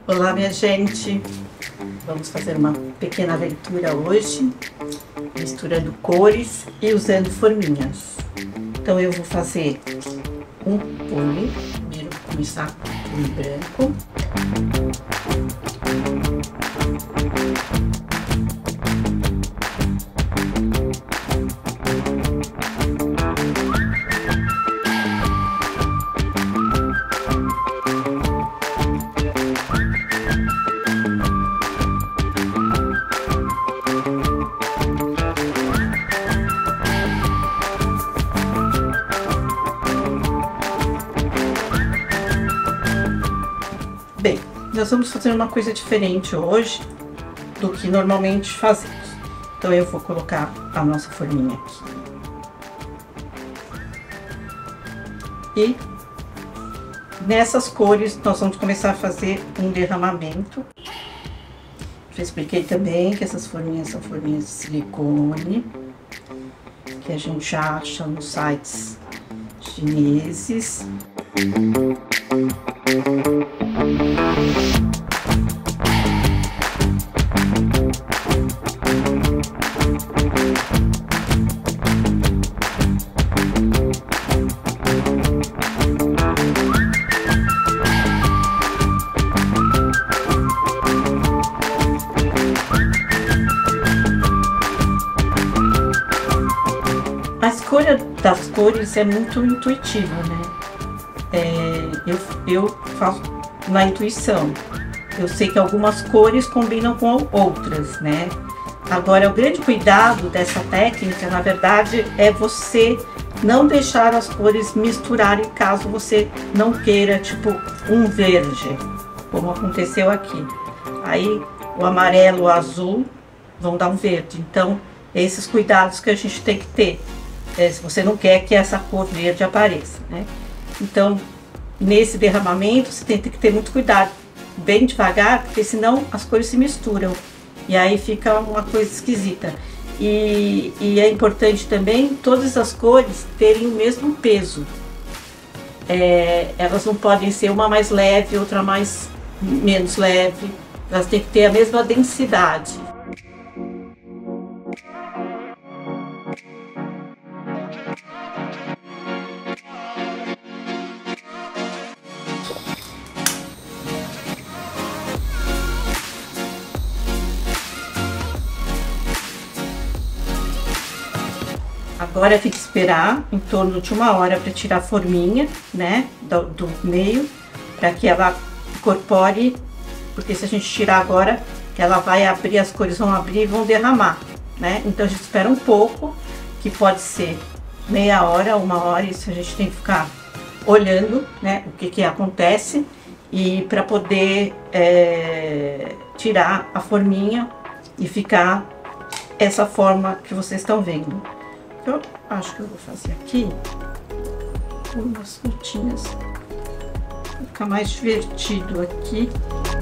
Olá, minha gente! Vamos fazer uma pequena aventura hoje, misturando cores e usando forminhas. Então eu vou fazer um pule, primeiro vou começar com o branco. Bem, nós vamos fazer uma coisa diferente hoje do que normalmente fazemos. Então eu vou colocar a nossa forminha aqui. E nessas cores nós vamos começar a fazer um derramamento. Já expliquei também que essas forminhas são forminhas de silicone, que a gente acha nos sites chineses. A escolha das cores é muito intuitiva, né? Eu faço na intuição. Eu sei que algumas cores combinam com outras, né? Agora, o grande cuidado dessa técnica, na verdade, é você não deixar as cores misturarem caso você não queira, tipo, um verde, como aconteceu aqui. Aí, o amarelo, o azul vão dar um verde. Então, esses cuidados que a gente tem que ter. Se você não quer que essa cor verde apareça, né? Então, nesse derramamento, você tem que ter muito cuidado, bem devagar, porque senão as cores se misturam e aí fica uma coisa esquisita. E é importante também todas as cores terem o mesmo peso. Elas não podem ser uma mais leve, outra menos leve. Elas têm que ter a mesma densidade. Agora tem que esperar em torno de 1 hora para tirar a forminha, né, do meio, para que ela incorpore, porque se a gente tirar agora, ela vai abrir, as cores vão abrir e vão derramar, né? Então a gente espera um pouco, que pode ser meia hora, 1 hora, isso a gente tem que ficar olhando, né, o que acontece, e para poder tirar a forminha e ficar essa forma que vocês estão vendo. Eu acho que eu vou fazer aqui umas pontinhas, vai ficar mais divertido aqui.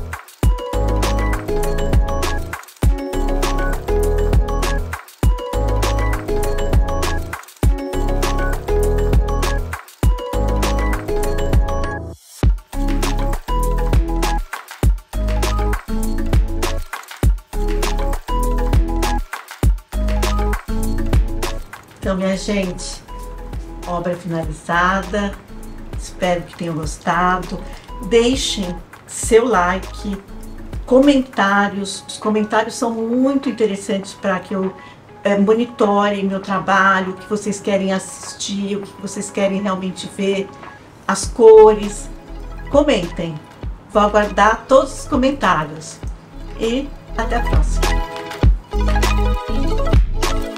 Então, minha gente, obra finalizada, espero que tenham gostado. Deixem seu like, comentários, os comentários são muito interessantes para que eu monitore meu trabalho, o que vocês querem assistir, o que vocês querem realmente ver, as cores. Comentem, vou aguardar todos os comentários e até a próxima.